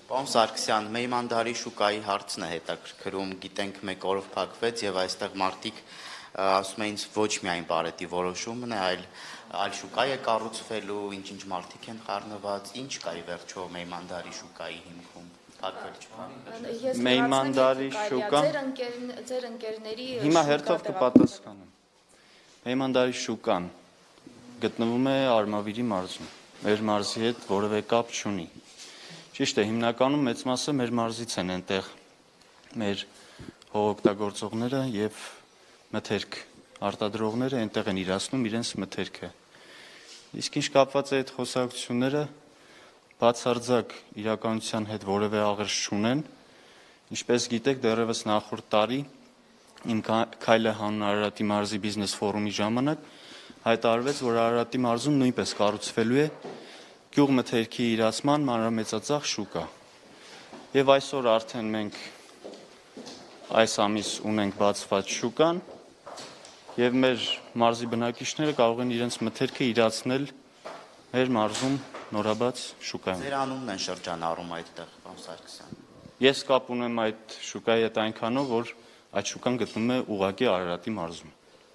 Պարոն Սարգսյան, Մեյմանդարի շուկայի հարցն է հետաքրքրում, գիտենք մեկ օրով փակվեց եւ այստեղ մարդիկ ասում էին ոչ միայն բարետի որոշումն է, այլ շուկա է կառուցվելու, ինչ մարդիկ են խառնված, ինչ կա ի վերջո Մեյմանդարի շուկայի հիմքում։ Մեյմանդարի շուկան ձեր ընկերների հիմա հերթով կպատասխանեմ։ Մեյմանդարի շուկան գտնվում է Արմավիրի մարզում։ Մեր մարզի հետ որևէ կապ չունի։ Ճիշտ է, հիմնականում մեծ մասը մեր մարզից են այնտեղ մեր հողօգտագործողները եւ մթերք արտադրողները այնտեղ են իրացնում իրենց մթերքը։ Իսկ ինչ կապված է այդ խոսակցությունները, բացարձակ իրականության հետ որևէ աղերս չունեն, ինչպես գիտեք, դեռևս նախորդ տարի իմ քայլը հանուն Արարատի մարզի բիզնես ֆորումի ժամանակ հայտարարվեց, որ Արարատի մարզում նույնպես կառուցվելու է գյուղմթերքի իրացման մանրամեծածախ շուկա։ Եվ այսօր արդեն մենք այս ամիս ունենք բացված շուկան եւ մեր մարզի բնակիչները կարող են իրենց մթերքը իրացնել մեր մարզում նորաբաց շուկայում։ Ձեր անունն են շրջանառում այդտեղ, պարոն Սարգսյան։ Ես կապ ունեմ այդ շուկայի հետ այնքանով, որ այդ շուկան գտնվում է ուղղակի Արարատի մարզում։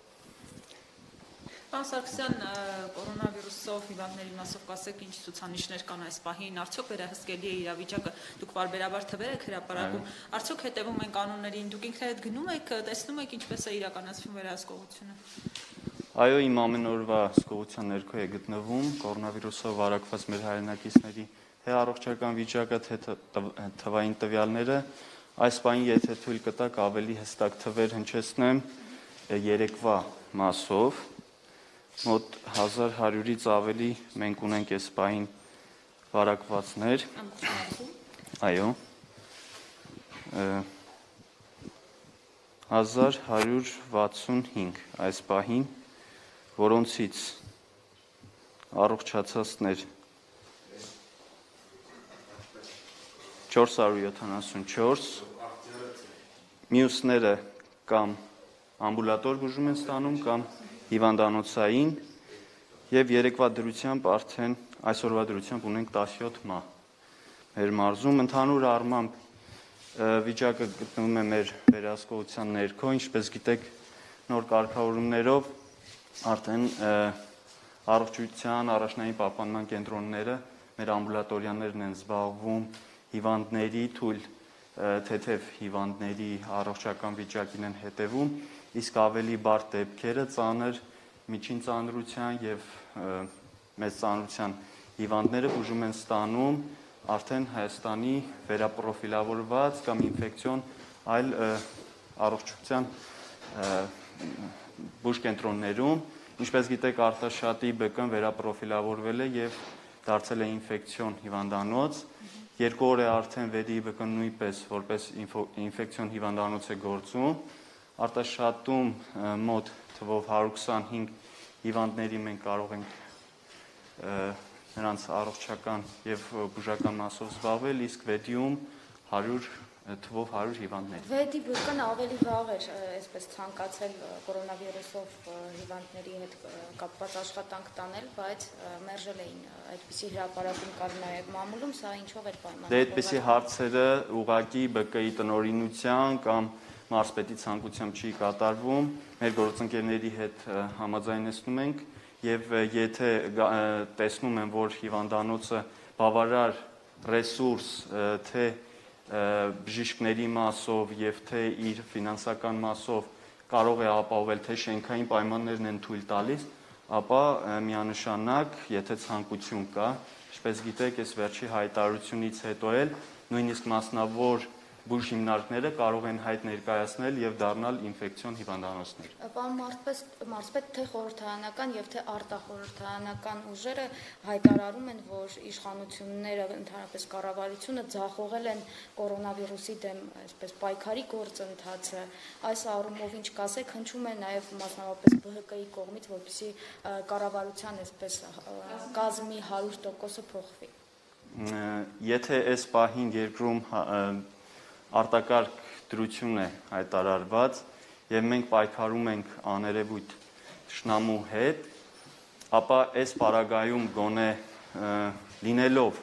Պարոն Սարգսյան, կորոնավիրուսով հիվանդների մասով կասեք ինչ ցուցանիշներ կան այս պահին, արդյոք վերահսկելի է իրավիճակը, դուք բարբերաբար թվեր եք հրապարակում, արդյոք հետևում են կանոններին, դուք ինքներդ գնում եք, տեսնում եք ինչպես է իրականացվում վերահսկողությունը։ Այո, իմ ամեն օրվա հսկողության ներքո է գտնվում կորոնավիրուսով վարակված մեր հայրենակիցների թե առողջական վիճակը, թե թվային տվյալները, այս պահին եթե թույլ կտակ ավելի հստակ թվեր հնչեցնեմ երեկվա մասով, մոտ 1100-ից ավելի մենք ունենք այս պահին վարակվածներ, այո, 1165 այս պահին, որոնցից առողջացածներ 474, մյուսները կամ ամբուլատոր բուժում են ստանում, կամ հիվանդանոցային եւ երեկվա դրությամբ արդեն այսօրվա դրությամբ ունենք 17 մահ։ Մեր մարզում ընդհանուր առմամբ վիճակը գտնվում է մեր վերահսկողության ներքո, ինչպես գիտեք, նոր կարգավորումներով արդեն առողջության առաջնային պահպանման կենտրոնները, մեր ամբուլատորիաներն են զբաղվում հիվանդների թույլ թեթև հիվանդների առողջական վիճակին են հետևում, իսկ ավելի բարդ դեպքերը ծանր, միջին ծանրության եւ մեծ ծանրության հիվանդները բուժում են ստանում արդեն Հայաստանի վերապրոֆիլավորված կամ ինֆեկցիոն այլ առողջության բուժկենտրոններում, ինչպես գիտեք, Արտաշատի ԲԿ-ն վերապրոֆիլավորվել է եւ դարձել է ինֆեկցիոն հիվանդանոց։ 2 օր է արդեն Վեդի ԲԿ-ն նույնպես որպես ինֆեկցիոն հիվանդանոց է գործում։ Արտաշատում մոտ թվով 125 հիվանդների մենք կարող ենք նրանց առողջական եւ բուժական մասով զբաղվել, իսկ Վեդիում 100 թվով 100 հիվանդներ։ Վեդի ԲԿ-ն ավելի վաղ էր այսպես ցանկացել կորոնավիրուսով հիվանդների հետ կապված աշխատանք տանել, բայց մերժել էին այդպիսի հրապարակում կար նաև մամուլում, սա ինչով էր պայմանավորված։ Դե այդպիսի հարցերը ուղղակի ԲԿ-ի տնօրինության կամ մարզպետի ցանկությամբ չի կատարվում, մեր գործընկերների հետ համաձայնեցնում ենք եւ եթե տեսնում են, որ հիվանդանոցը բավարար ռեսուրս թե բժիշկների մասով եւ թե իր ֆինանսական մասով կարող է ապահովել, թե շենքային պայմաններն են թույլ տալիս, ապա միանշանակ, եթե ցանկություն կա, ինչպես գիտեք, այս վերջի հայտարարությունից հետո էլ նույնիսկ մասնավոր բուժ հիմնարկները կարող են հայտ ներկայացնել եւ դառնալ ինֆեկցիոն հիվանդանոցներ։ Պարոն մարզպետ, թե խորհրդարանական եւ թե արտախորհրդարանական ուժերը հայտարարում են, որ իշխանությունները, ընդհանրապես կառավարությունը ձախողել են կորոնավիրուսի դեմ այսպես պայքարի գործընթացը։ Այս առումով ինչ կասեք, հնչում է նաեւ մասնավորապես ԲՀԿ-ի կողմից, որպեսզի կառավարության այսպես կազմի 100%-ը փոխվի։ Եթե այս պահին երկրում արտակարգ դրություն է հայտարարված եւ մենք պայքարում ենք աներևույթ թշնամու հետ, ապա այս պարագայում գոնե լինելով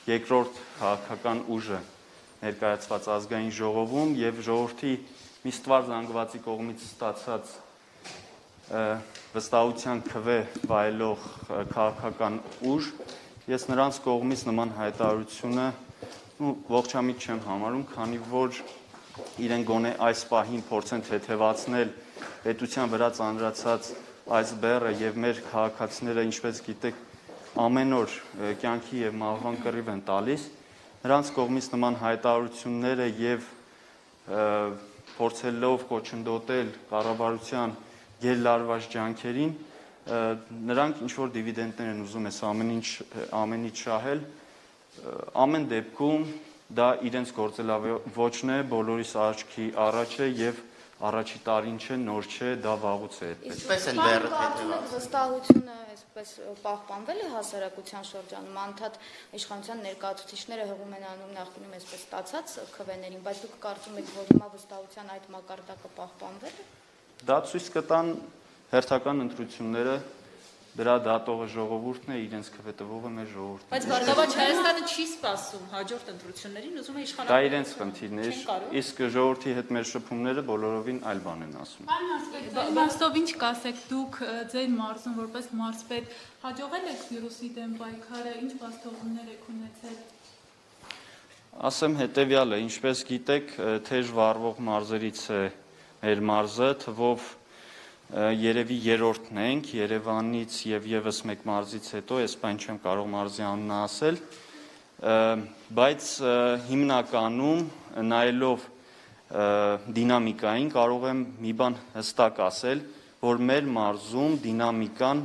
երկրորդ քաղաքական ուժը ներկայացված ազգային ժողովում եւ ժողովրդի մի ստվար զանգվածի կողմից ստացած վստահության քվե վայելող քաղաքական ուժ, ես նրանց կողմից նման հայտարարությունը ողջամիտ չեմ համարում, քանի որ իրեն գոնե այս պահին փորձեն թեթևացնել պետության վրա ծանրացած այս բեռը եւ մեր քաղաքացիները, ինչպես գիտեք, ամեն օր կյանքի եւ մահվան կռիվ են տալիս, նրանց կողմից նման հայտարարությունները եւ փորձելով կոչնդոտել կառավարության գերլարված ջանքերին, նրանք ինչ որ դիվիդենդներ են ուզում այս ամենից շահել, ամեն դեպքում դա իրենց գործելավոճն է, բոլորիս աչքի առաջ է եւ առաջի տարին չէ, նոր չէ, դա վաղուց է այդպես։ Ինչպես են բեռը թեթևացնում։ Վստահությունը այսպես պահպանվել է հասարակության շրջանում, անդադ իշխանության ներկայացուցիչները հղում են անում նախկինում այսպես ստացած քվեներին, բայց դուք կարծում եք, որ հիմա վստահության այդ մակարդակը պահպանվել է։ Դա ցույց կտան հերթական ընտրությունները, դրա դատողը ժողովուրդն է, իրենց քվետվողը մեր ժողովուրդն է։ Բայց Բարգավաճ Հայաստանը չի սպասում հաջորդ ընտրություններին, ուզում է իշխանական։ Դա իրենց խնդիրն է, իսկ ժողովրդի հետ մեր շփումները բոլորովին այլ բան են ասում։ Բաստով ինչ կասեք դուք ձեր մարզում որպես մարզպետ հաջողել եք վիրուսի դեմ պայքարը, ինչ բաստողումներ եք ունեցել։ Ասեմ հետեւյալը, ինչպես գիտեք, թեժ վառվող մարզերից է մեր մարզը, թվով երևի երրորդն ենք, Երևանից եւ եւս մեկ մարզից հետո, ես բան չեմ կարող մարզի անունը ասել, բայց հիմնականում նայելով դինամիկային կարող եմ մի բան հստակ ասել, որ մեր մարզում դինամիկան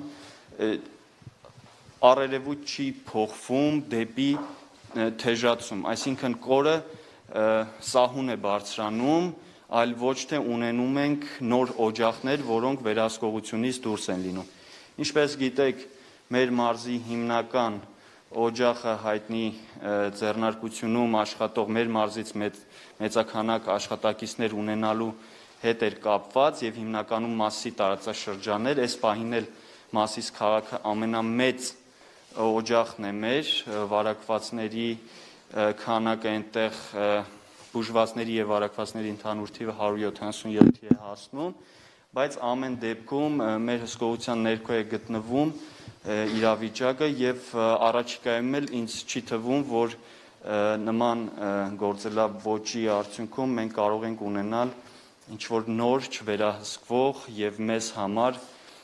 առերևույթ չի փոխվում դեպի թեժացում, այսինքն կորը սահուն է բարձրանում, այլ ոչ թե ունենում ենք նոր օջախներ, որոնք վերահսկողությունից դուրս են լինում։ Ինչպես գիտեք, մեր մարզի հիմնական օջախը հայտնի ձեռնարկությունում աշխատող մեր մարզից մեծաքանակ աշխատակիցներ ունենալու հետ էր կապված եւ հիմնականում Մասիսի տարածաշրջաններ, այս պահին էլ Մասիս քաղաքը ամենամեծ օջախն է մեր, վարակվածների քանակը այնտեղ բուժվածների եւ վարակվածների ընդհանուր թիվը 177-ի է հասնում, բայց ամեն դեպքում մեր հսկողության ներքո է գտնվում իրավիճակը եւ առաջիկայում էլ ինձ չի թվում, որ նման գործելավոճի արդյունքում մենք կարող ենք ունենալ ինչ որ նոր չվերահսկվող եւ մեզ համար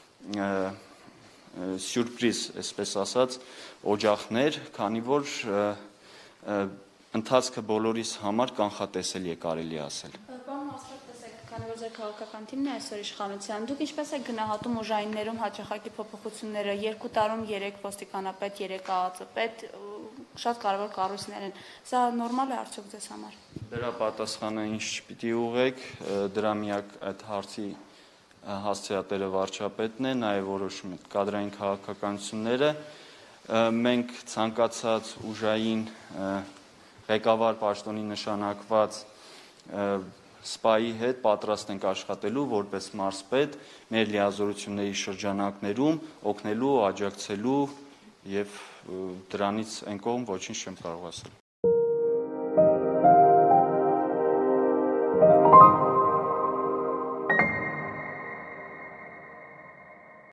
սյուրպրիզ, այսպես ասած, օջախներ, քանի որ ընթացքը բոլորիս համար կանխատեսելի է կարելի ասել։ Պարոն Մասրոպ, տեսեք, քանի որ ձեր քաղաքական թիմն է այսօր իշխանության, դուք ինչպես եք գնահատում ուժայիններում հաճախակի փոփոխությունները, 2 տարում 3 ոստիկանապետ, 3 ԱԱԾ-պետ, շատ կարևոր կառույցներ են։ Սա նորմալ է արդյոք ձեզ համար։ Դրա պատասխանը ինչ պիտի ուղեք, դրա միակ այդ հարցի հասցեատերը վարչապետն է, նաև որոշում է կադրային քաղաքականությունները։ Մենք ցանկացած ուժային ղեկավար պաշտոնի նշանակված սպայի հետ պատրաստ ենք աշխատելու որպես մարզպետ մեր լիազորությունների շրջանակներում օգնելու, աջակցելու եւ դրանից այն կողմ ոչինչ չեմ կարող ասել։